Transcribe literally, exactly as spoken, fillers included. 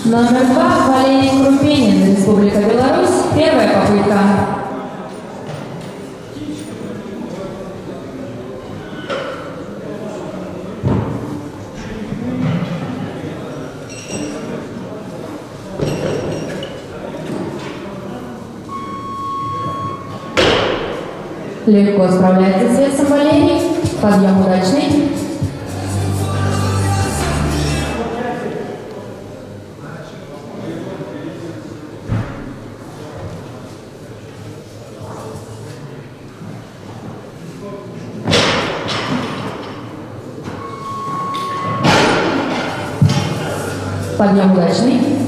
Номер два. Валерий Крупенин, Республика Беларусь. Первая попытка. Легко справляется с весом Валерий. Подъем удачный. Подъем удачный.